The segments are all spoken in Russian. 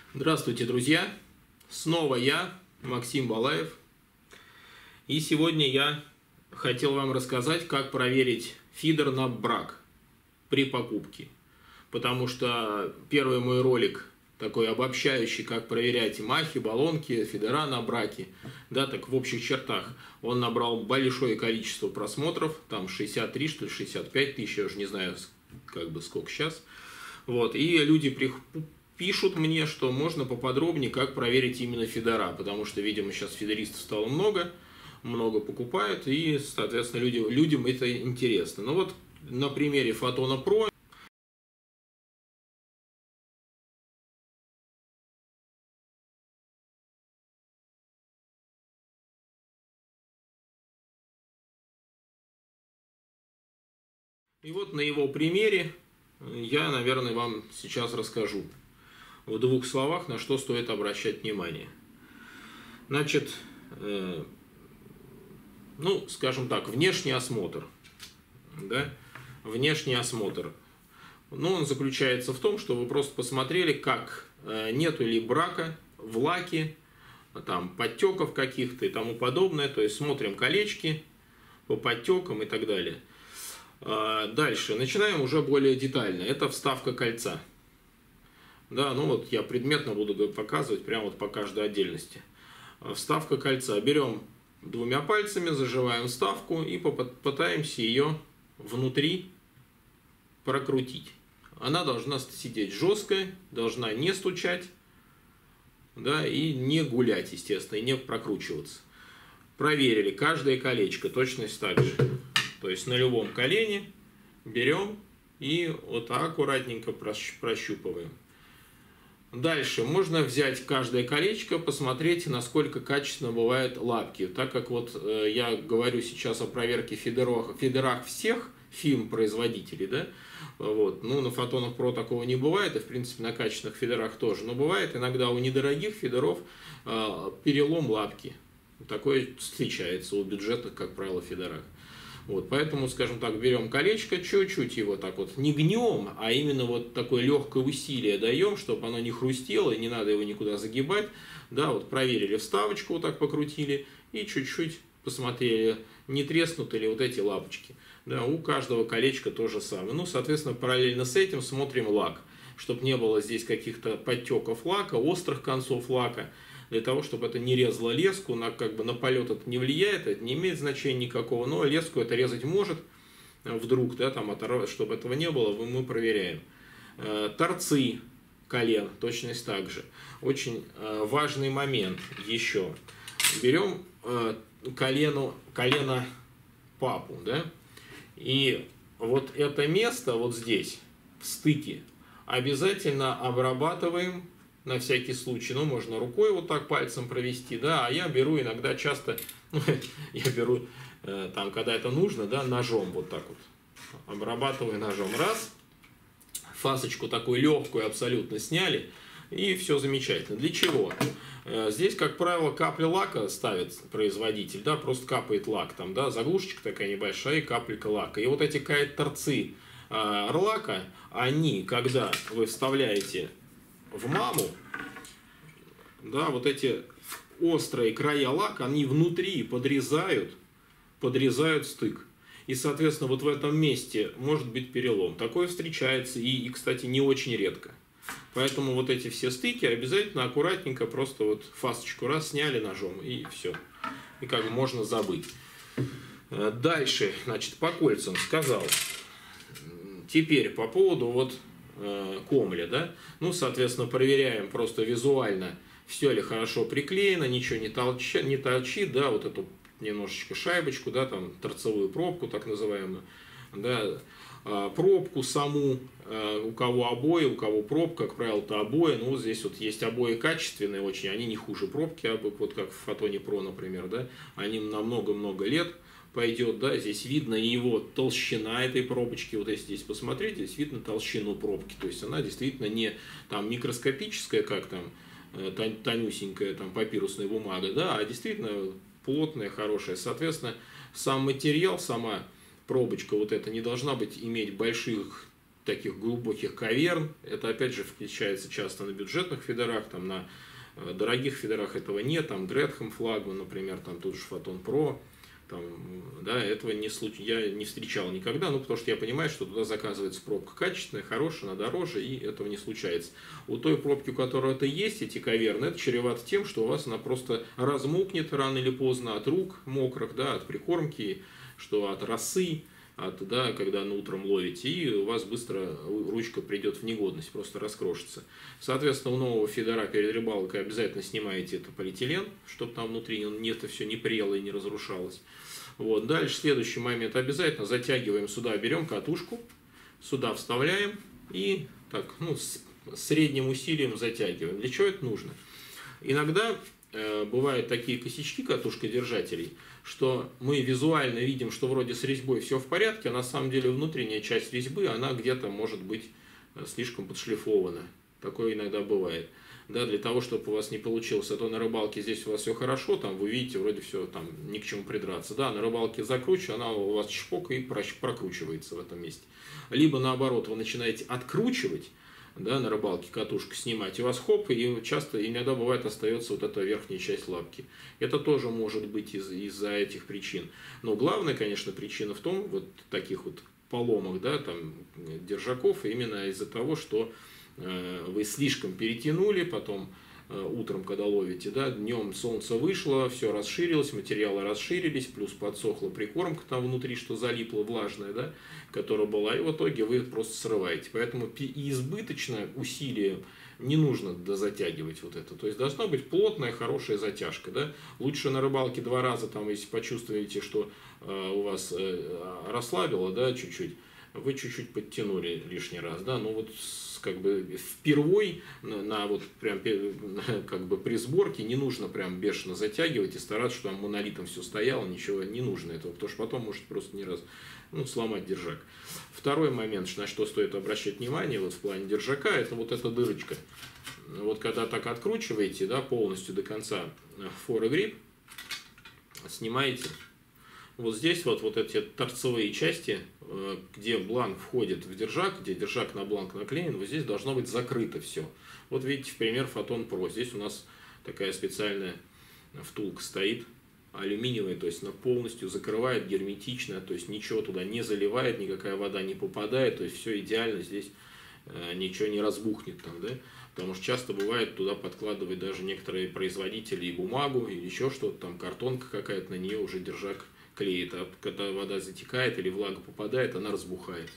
Здравствуйте, друзья! Снова я, Максим Балаев. И сегодня я хотел вам рассказать, как проверить фидер на брак при покупке. Потому что первый мой ролик, такой обобщающий, как проверять махи, баллонки, фидера на браке, да, так в общих чертах, он набрал большое количество просмотров, там 63, что ли, 65 тысяч, я уже не знаю, как бы сколько сейчас. Вот, и люди пишут мне, что можно поподробнее, как проверить именно фидера, потому что, видимо, сейчас фидеристов стало много покупают, и, соответственно, людям это интересно. Ну вот на примере Photon Pro и вот на его примере я, наверное, вам сейчас расскажу в двух словах, на что стоит обращать внимание. Значит, ну, скажем так, внешний осмотр. Да? Внешний осмотр. Ну, он заключается в том, что вы просто посмотрели, как нету ли брака в лаке, там, подтеков каких-то и тому подобное. То есть смотрим колечки по подтекам и так далее. Дальше. Начинаем уже более детально. Это вставка кольца. Да, ну вот я предметно буду показывать прямо вот по каждой отдельности. Вставка кольца. Берем двумя пальцами, заживаем вставку и попытаемся ее внутри прокрутить. Она должна сидеть жесткая, должна не стучать, да, и не гулять, естественно, и не прокручиваться. Проверили каждое колечко, точность так же. То есть на любом колене берем и вот так аккуратненько прощупываем. Дальше можно взять каждое колечко, посмотреть, насколько качественно бывают лапки. Так как вот я говорю сейчас о проверке фидерах всех фирм-производителей, да, вот, ну на Photon Pro такого не бывает, и в принципе на качественных фидерах тоже, но бывает иногда у недорогих фидеров перелом лапки. Такое встречается у бюджетных, как правило, фидерах. Вот, поэтому, скажем так, берем колечко, чуть-чуть его так вот не гнем, а именно вот такое легкое усилие даем, чтобы оно не хрустело, и не надо его никуда загибать. Да, вот проверили вставочку, вот так покрутили, и чуть-чуть посмотрели, не треснуты ли вот эти лапочки. Да, у каждого колечка то же самое. Ну, соответственно, параллельно с этим смотрим лак, чтобы не было здесь каких-то подтеков лака, острых концов лака. Для того, чтобы это не резало леску, как бы на полет это не влияет, это не имеет значения никакого, но леску это резать может, вдруг, да, там оторвать, чтобы этого не было, мы проверяем. Торцы колен, точность так же. Очень важный момент еще. Берем колено папу, да, и вот это место вот здесь, в стыке, обязательно обрабатываем. На всякий случай, ну, можно рукой вот так пальцем провести, да, а я беру иногда часто, ну, я беру там, когда это нужно, да, ножом вот так вот, обрабатываю ножом, раз, фасочку такую легкую абсолютно сняли, и все замечательно. Для чего? Здесь, как правило, капля лака ставит производитель, да, просто капает лак, там, да, заглушечка такая небольшая и капелька лака, и вот эти торцы лака, они, когда вы вставляете в маму, да, вот эти острые края лака, они внутри подрезают стык. И, соответственно, вот в этом месте может быть перелом. Такое встречается и, кстати, не очень редко. Поэтому вот эти все стыки обязательно аккуратненько просто вот фасочку раз сняли ножом и все. И как бы можно забыть. Дальше, значит, по кольцам сказал. Теперь по поводу вот комля, да, ну, соответственно, проверяем просто визуально, все ли хорошо приклеено, ничего не торчит, да, вот эту немножечко шайбочку, да, там, торцевую пробку, так называемую, да, пробку саму, у кого обои, у кого пробка, как правило, это обои, ну, вот здесь вот есть обои качественные очень, они не хуже пробки, вот как в Photon Pro, например, да, они на много-много лет пойдет, да, здесь видно его толщина этой пробочки, вот если здесь посмотреть, здесь видно толщину пробки, то есть она действительно не там микроскопическая, как там тонюсенькая там папирусная бумага, да, а действительно плотная, хорошая, соответственно, сам материал, сама пробочка вот эта не должна иметь больших таких глубоких каверн. Это опять же встречается часто на бюджетных фидерах, там на дорогих фидерах этого нет, там Гретхем флагман, например, там тут же Photon Pro. Там, да, этого я не встречал никогда, ну, потому что я понимаю, что туда заказывается пробка качественная, хорошая, она дороже, и этого не случается. У той пробки, у которой это есть, эти каверны, это чревато тем, что у вас она просто размокнет рано или поздно от рук мокрых, да, от прикормки, что от росы, да, когда утром ловите, и у вас быстро ручка придет в негодность, просто раскрошится. Соответственно, у нового фидера перед рыбалкой обязательно снимаете это полиэтилен, чтобы там внутри это все не прело и не разрушалось. Вот. Дальше, следующий момент, обязательно затягиваем сюда, берем катушку, сюда вставляем и так, с средним усилием затягиваем. Для чего это нужно? Иногда бывают такие косячки катушкодержателей, что мы визуально видим, что вроде с резьбой все в порядке, а на самом деле внутренняя часть резьбы, она где-то может быть слишком подшлифована. Такое иногда бывает. Да, для того, чтобы у вас не получилось, а то на рыбалке здесь у вас все хорошо, там вы видите, вроде все, там ни к чему придраться. Да, на рыбалке закручу, она у вас чпок и прокручивается в этом месте. Либо наоборот, вы начинаете откручивать, да, на рыбалке катушку снимать, и у вас хоп, и часто, иногда бывает остается вот эта верхняя часть лапки. Это тоже может быть из-за этих причин. Но главная, конечно, причина в том, вот таких вот поломах, да, там, держаков, именно из-за того, что вы слишком перетянули, потом утром, когда ловите, да, днем солнце вышло, все расширилось, материалы расширились, плюс подсохла прикормка там внутри, что залипла влажная, да, которая была, и в итоге вы просто срываете. Поэтому избыточно усилием не нужно дозатягивать вот это. То есть должна быть плотная, хорошая затяжка. Да? Лучше на рыбалке 2 раза, там, если почувствуете, что у вас расслабило, да, чуть-чуть, вы чуть-чуть подтянули лишний раз. Да? Ну вот как бы впервой на вот прям как бы при сборке не нужно прям бешено затягивать и стараться, что там монолитом все стояло, ничего не нужно этого, потому что потом может просто не раз сломать держак. Второй момент, на что стоит обращать внимание вот в плане держака, это вот эта дырочка. Вот когда так откручиваете, да, полностью до конца форогрипп, снимаете. Вот здесь вот эти торцевые части, где бланк входит в держак, где держак на бланк наклеен, вот здесь должно быть закрыто все. Вот видите, в пример Photon Pro. Здесь у нас такая специальная втулка стоит, алюминиевая, то есть она полностью закрывает герметично, то есть ничего туда не заливает, никакая вода не попадает, то есть все идеально, здесь ничего не разбухнет там, да? Потому что часто бывает туда подкладывать даже некоторые производители и бумагу, или еще что-то, там картонка какая-то, на нее уже держак клеит, а когда вода затекает или влага попадает, она разбухает.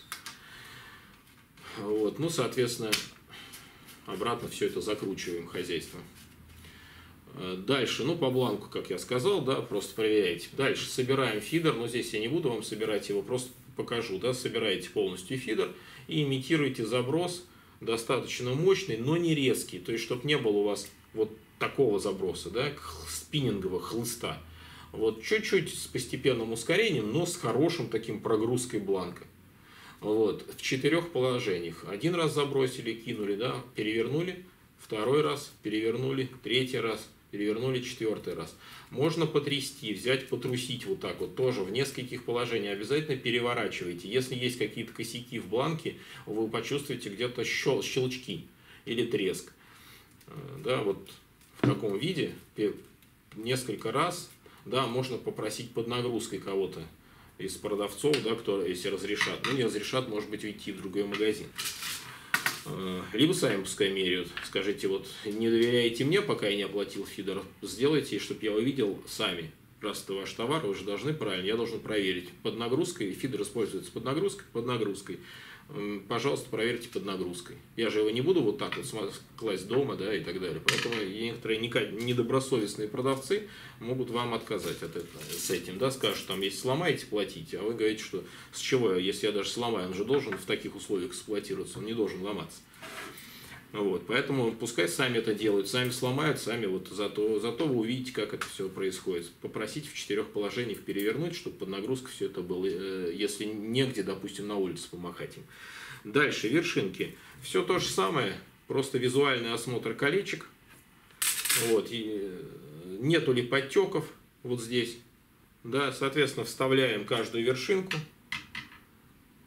Вот. Ну, соответственно, обратно все это закручиваем хозяйство. Дальше, по бланку, как я сказал, да, просто проверяете. Дальше собираем фидер, но здесь я не буду вам собирать его, просто покажу, да, собираете полностью фидер и имитируете заброс достаточно мощный, но не резкий, то есть, чтобы не было у вас вот такого заброса, да, спиннингового хлыста. Вот чуть-чуть с постепенным ускорением, но с хорошим таким прогрузкой бланка. Вот, в 4 положениях. 1 раз забросили, кинули, да, перевернули, 2 раз перевернули, 3 раз перевернули, 4 раз. Можно потрясти, взять, потрусить вот так вот, тоже в нескольких положениях. Обязательно переворачивайте. Если есть какие-то косяки в бланке, вы почувствуете где-то щелчки или треск. Да, вот в таком виде несколько раз. Да, можно попросить под нагрузкой кого-то из продавцов, да, кто, если разрешат. Ну, не разрешат, может быть, уйти в другой магазин. Либо сами пускай меряют. Скажите, вот не доверяете мне, пока я не оплатил фидер, сделайте, чтобы я увидел сами. Раз это ваш товар, вы же должны правильно, я должен проверить. Под нагрузкой, фидер используется под нагрузкой. Пожалуйста, проверьте под нагрузкой. Я же его не буду вот так вот класть дома, да, и так далее. Поэтому некоторые недобросовестные продавцы могут вам отказать с этим, да, скажут, там, если сломаете, платите, а вы говорите, что с чего, если я даже сломаю, он же должен в таких условиях эксплуатироваться, он не должен ломаться. Вот, поэтому пускай сами это делают, сами сломают, сами вот зато вы увидите, как это все происходит. Попросите в 4 положениях перевернуть, чтобы под нагрузкой все это было, если негде, допустим, на улице помахать им. Дальше, вершинки. Все то же самое, просто визуальный осмотр колечек. Вот, и нету ли подтеков вот здесь. Да, соответственно, вставляем каждую вершинку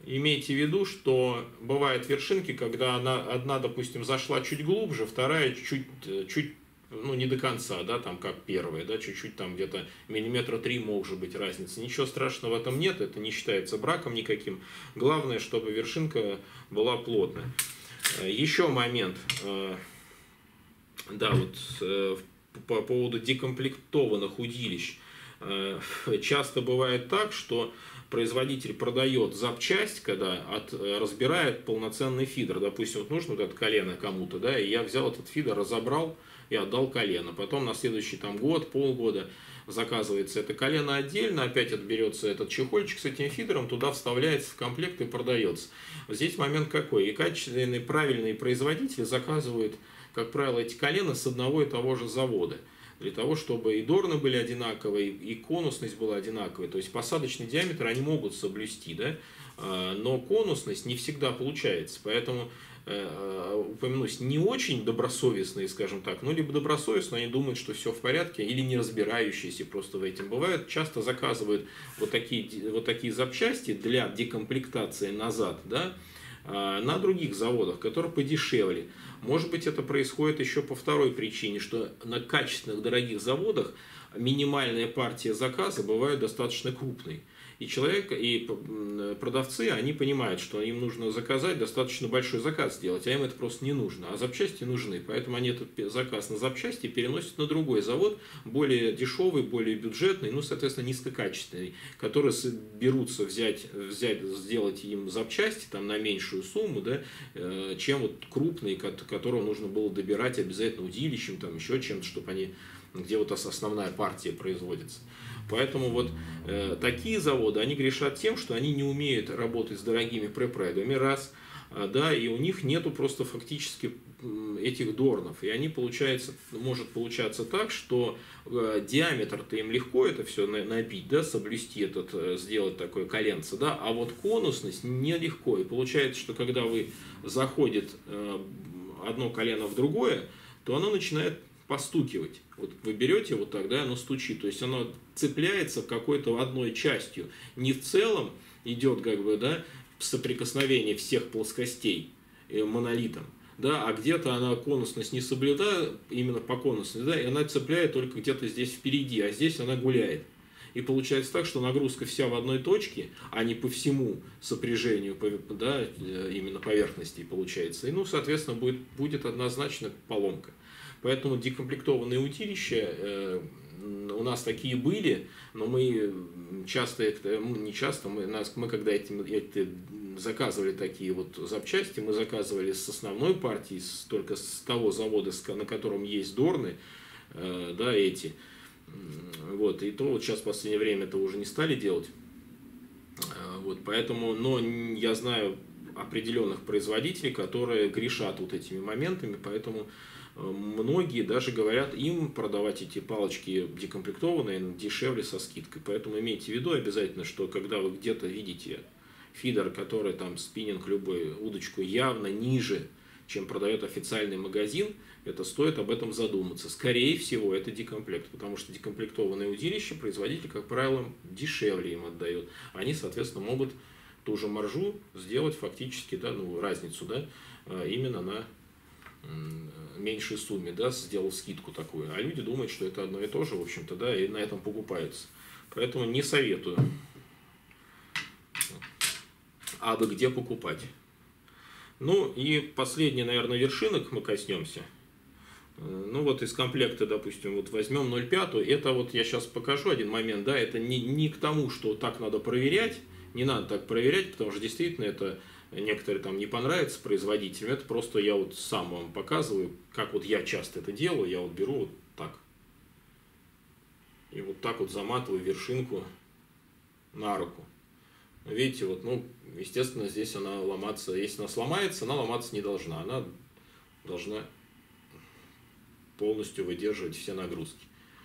имейте в виду, что бывают вершинки, когда одна, допустим, зашла чуть глубже, вторая чуть ну, не до конца, да, там как первая, да, чуть-чуть там где-то миллиметра 3 может быть разница. Ничего страшного в этом нет, это не считается браком никаким. Главное, чтобы вершинка была плотная. Еще момент, да, вот по поводу декомплектованных удилищ. Часто бывает так, что производитель продает запчасть, когда разбирает полноценный фидер. Допустим, вот нужно вот это колено кому-то, да, и я взял этот фидер, разобрал и отдал колено. Потом на следующий там год, полгода заказывается это колено отдельно, опять отберется этот чехольчик с этим фидером, туда вставляется в комплект и продается. Здесь момент какой? И качественные, правильные производители заказывают, как правило, эти колена с одного и того же завода. Для того, чтобы и дорны были одинаковые, и конусность была одинаковой. То есть посадочный диаметр они могут соблюсти, да? Но конусность не всегда получается. Поэтому, упомянусь, не очень добросовестные, скажем так, ну, либо добросовестно, они думают, что все в порядке, или не разбирающиеся просто в этом. Бывает, часто заказывают вот такие запчасти для декомплектации назад, да, на других заводах, которые подешевле. Может быть, это происходит еще по второй причине, что на качественных дорогих заводах минимальная партия заказа бывает достаточно крупной. И человек, и продавцы, они понимают, что им нужно заказать, достаточно большой заказ сделать, а им это просто не нужно. А запчасти нужны, поэтому они этот заказ на запчасти переносят на другой завод, более дешевый, более бюджетный, ну, соответственно, низкокачественный, которые берутся сделать им запчасти там, на меньшую сумму, да, чем вот крупные, которого нужно было добирать обязательно удилищем, там, еще чем-то, чтобы они, где вот основная партия производится. Поэтому вот такие заводы, они грешат тем, что они не умеют работать с дорогими препредами, раз, да, и у них нету просто фактически этих дорнов. И они, может получаться так, что диаметр-то им легко это все набить, да, соблюсти сделать такое коленце, да, а вот конусность нелегко. И получается, что когда заходит одно колено в другое, то оно начинает постукивать. Вот вы берете вот тогда оно стучит. То есть оно цепляется какой-то одной частью. Не в целом идет как бы, да, соприкосновение всех плоскостей монолитом. Да, а где-то она конусность не соблюдает, именно по конусности, да, и она цепляет только где-то здесь впереди, а здесь она гуляет. И получается так, что нагрузка вся в одной точке, а не по всему сопряжению, да, именно поверхности получается. И, ну, соответственно, будет однозначно поломка. Поэтому декомплектованные удилища у нас такие были, но мы часто, не часто, мы когда заказывали такие вот запчасти, мы заказывали с основной партии, только с того завода, на котором есть дорны, да, эти. Вот, и то вот сейчас в последнее время это уже не стали делать. Вот, поэтому, но я знаю определенных производителей, которые грешат вот этими моментами, поэтому многие даже говорят им продавать эти палочки декомплектованные дешевле со скидкой. Поэтому имейте в виду обязательно, что когда вы где-то видите фидер, который там спиннинг любой, удочку явно ниже, чем продает официальный магазин, это стоит об этом задуматься. Скорее всего, это декомплект, потому что декомплектованные удилища производитель, как правило, дешевле им отдает. Они, соответственно, могут ту же маржу сделать фактически, да, ну, разницу, да, именно на меньшей сумме, да, сделав скидку такую. А люди думают, что это одно и то же, в общем-то, да, и на этом покупаются. Поэтому не советую. А бы где покупать. Ну и последний, наверное, вершинок мы коснемся. Ну вот из комплекта, допустим, вот возьмем 0,5. Это вот я сейчас покажу один момент, да, это не к тому, что так надо проверять. Не надо так проверять, потому что действительно это некоторые там не понравится производителям. Это просто я вот сам вам показываю, как вот я часто это делаю. Я вот беру вот так. И вот так вот заматываю вершинку на руку. Видите, вот, ну, естественно, здесь она ломаться, если она сломается, она ломаться не должна. Она должна полностью выдерживать все нагрузки.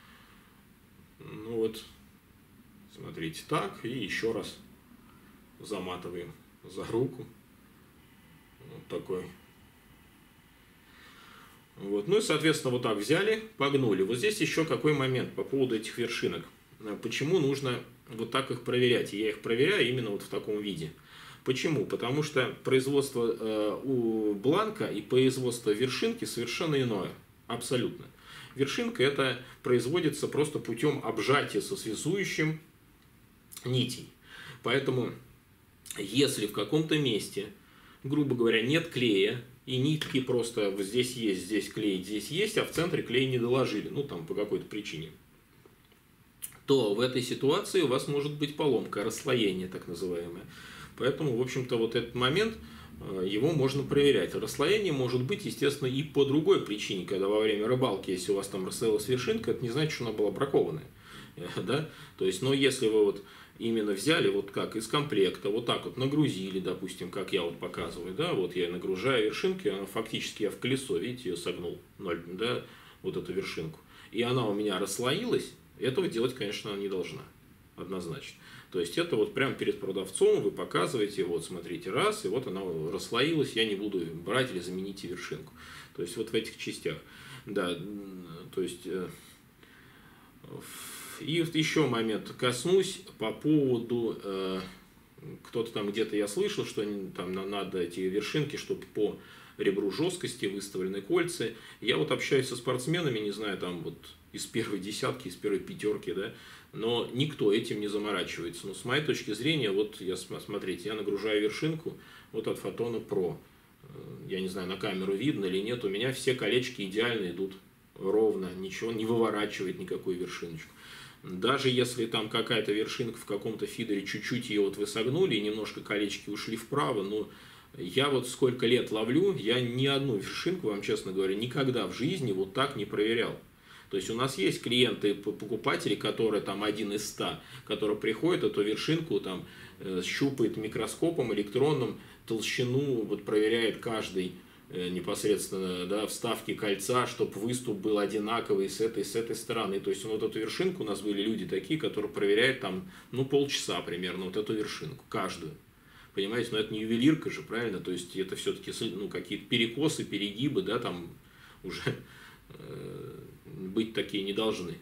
Ну вот, смотрите, так, и еще раз заматываем за руку. Вот такой. Вот. Ну и, соответственно, вот так взяли, погнули. Вот здесь еще какой момент по поводу этих вершинок. Почему нужно вот так их проверять? Я их проверяю именно вот в таком виде. Почему? Потому что производство у бланка и производство вершинки совершенно иное. Абсолютно. Вершинка это производится просто путем обжатия со связующим нитей. Поэтому, если в каком-то месте, грубо говоря, нет клея, и нитки просто вот здесь есть, здесь клей, здесь есть, а в центре клей не доложили, ну там по какой-то причине, то в этой ситуации у вас может быть поломка, расслоение так называемое. Поэтому, в общем-то, вот этот момент, его можно проверять. Расслоение может быть, естественно, и по другой причине, когда во время рыбалки, если у вас там расслоилась вершинка, это не значит, что она была бракованная. Да? То есть, но если вы вот именно взяли вот как из комплекта, вот так вот нагрузили, допустим, как я вот показываю, да, вот я нагружаю вершинки, она фактически я в колесо, видите, ее согнул, да, вот эту вершинку, и она у меня расслоилась, этого делать, конечно, она не должна, однозначно. То есть это вот прямо перед продавцом вы показываете, вот смотрите, раз, и вот она расслоилась, я не буду брать или заменить вершинку. То есть вот в этих частях, да, то есть... И еще момент коснусь по поводу, кто-то там где-то я слышал, что там надо эти вершинки, чтобы по ребру жесткости выставлены кольца. Я вот общаюсь со спортсменами, не знаю, там вот из первой десятки, из первой пятерки, да, но никто этим не заморачивается. Но с моей точки зрения, вот я, смотрите, я нагружаю вершинку вот от Фотона Pro. Я не знаю, на камеру видно или нет, у меня все колечки идеально идут ровно, ничего не выворачивает никакую вершиночку. Даже если там какая-то вершинка в каком-то фидере, чуть-чуть ее вот вы согнули, и немножко колечки ушли вправо, но я вот сколько лет ловлю, я ни одну вершинку, вам честно говоря, никогда в жизни вот так не проверял. То есть у нас есть клиенты, покупатели, которые там 1 из 100, которые приходят, эту вершинку там щупает микроскопом электронным, толщину вот проверяет каждый непосредственно, да, вставки кольца, чтобы выступ был одинаковый с этой стороны. То есть вот эту вершинку у нас были люди такие, которые проверяют там, ну, полчаса примерно вот эту вершинку, каждую. Понимаете, но это не ювелирка же, правильно? То есть это все-таки, ну, какие-то перекосы, перегибы, да, там уже быть такие не должны.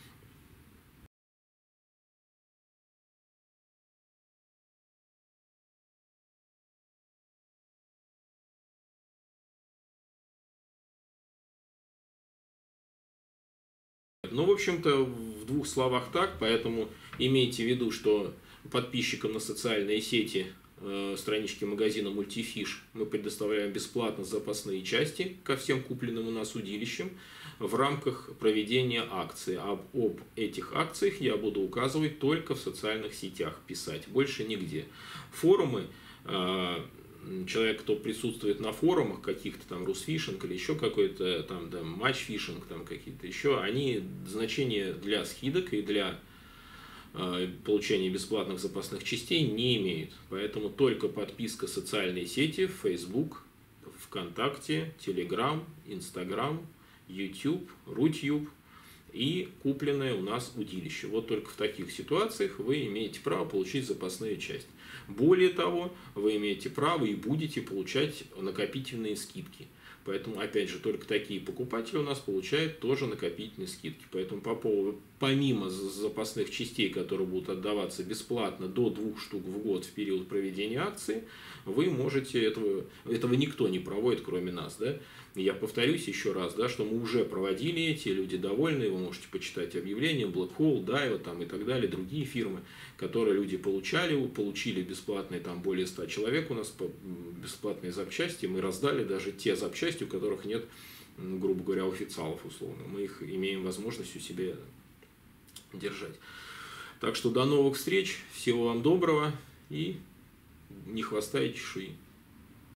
Ну, в общем-то, в 2 словах так, поэтому имейте в виду, что подписчикам на социальные сети странички магазина Multifish мы предоставляем бесплатно запасные части ко всем купленным у нас удилищам в рамках проведения акции. Об этих акциях я буду указывать только в социальных сетях, писать, больше нигде. Форумы, человек, кто присутствует на форумах каких-то там Русфишинг или еще какой-то там, да, матчфишинг, там какие-то еще, они значения для скидок и для получения бесплатных запасных частей не имеют. Поэтому только подписка социальные сети, Facebook, ВКонтакте, Telegram, Instagram, YouTube, Рутюб и купленное у нас удилище. Вот только в таких ситуациях вы имеете право получить запасные части. Более того, вы имеете право и будете получать накопительные скидки. Поэтому, опять же, только такие покупатели у нас получают тоже накопительные скидки. Поэтому по поводу, помимо запасных частей, которые будут отдаваться бесплатно до 2 штук в год в период проведения акции, вы можете, этого никто не проводит, кроме нас, да? Я повторюсь еще раз, да, что мы уже проводили эти, люди довольны, вы можете почитать объявления, Black Hole, Daiwa там, и так далее, другие фирмы, которые люди получили бесплатные, там более 100 человек у нас бесплатные запчасти, мы раздали даже те запчасти, у которых нет, грубо говоря, официалов условно, мы их имеем возможность у себя держать. Так что до новых встреч, всего вам доброго и ни хвоста и чешуи.